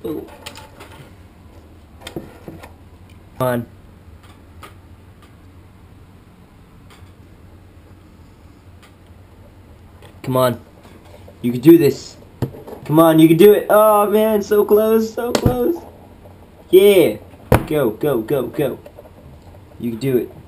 Oh. Come on. Come on. You can do this. Come on, you can do it. Oh man, so close, so close. Yeah. Go, go, go, go. You can do it.